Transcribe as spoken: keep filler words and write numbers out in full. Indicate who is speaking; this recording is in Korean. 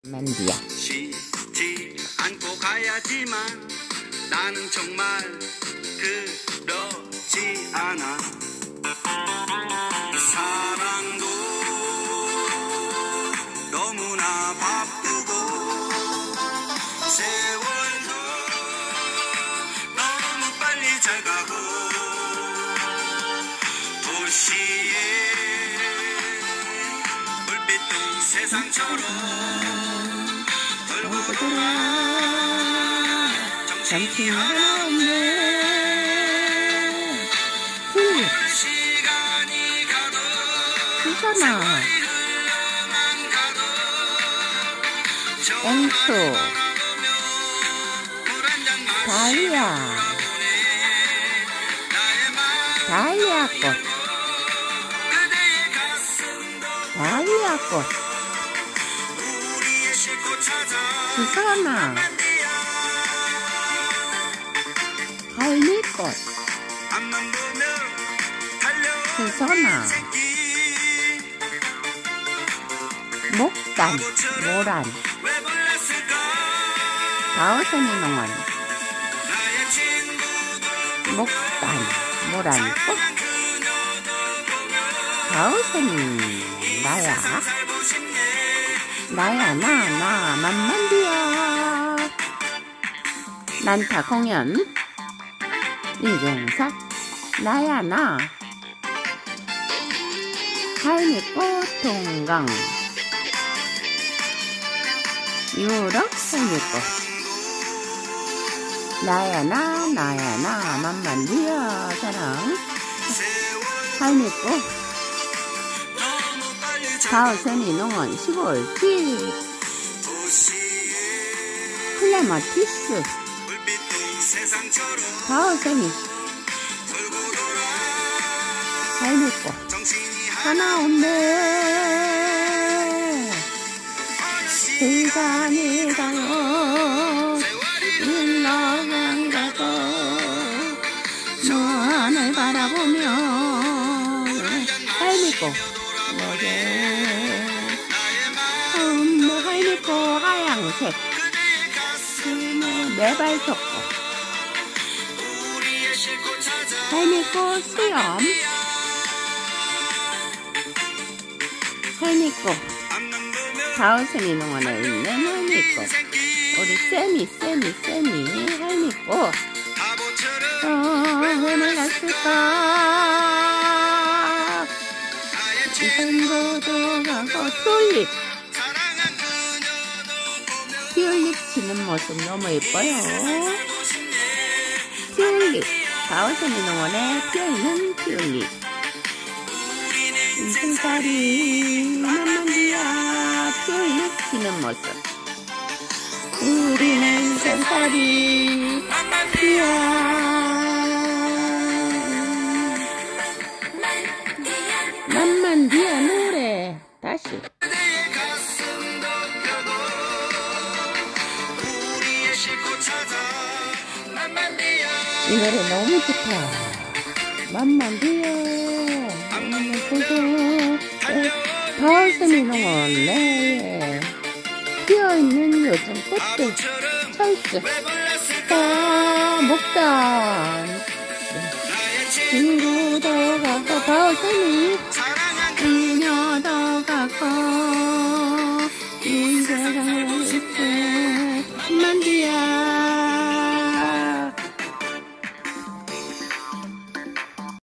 Speaker 1: 만디야.
Speaker 2: 쉬지 않고 가야지만 나는 정말 그렇지 않아. 사랑도 너무나 바쁘고 세월도 너무 빨리 잘 가고 도시의 불빛도 세상처럼 돌고 돌아 정신이 하나 없네. 시간이 가도
Speaker 1: 수선아, 앵초, 다이아, 다이아 꽃, 다이아 꽃. 수선아, 할미꽃. 수선아, 목단, 모란, 가오세미 농원. 목단, 모란 꽃. 가오세미 나야. 나야 나, 나 만만디야. 난타 공연 인증샷. 나야 나. 할미꽃 동강 유럽 할미꽃. 나야 나, 나야 나 만만디야 사랑. 할미꽃 가오세미 농원 시골 집. 클레마티스 가오세미 할미꽃 하나 없네. 시간이 가요 흘러간 가도 너를 바라보며 할미꽃 너게 엄마 할미꽃 하얀색 매발톱꽃 할미꽃 수염 할미꽃 가오세미 농원에 있는 할미꽃. 우리 쌤이 쌤이 쌤이 할미꽃. 어, 왜 내가 쓸까. 산고도 가고 튤립 튤립 치는 모습 너무 예뻐요. 튤립 가오세미 농원에 피어있는 튤립. 인생살이 만만디야 튤립 치는 모습. 우리는 인생살이 만만디야. 만만디야 노래 다시. 이 노래 너무 좋다. 만만디야. 가오세미 농원 내에 피어있는 요즘 꽃들 철수 다 목단 친구도 가고 가오세미 그녀도 가고 이 세상에 있어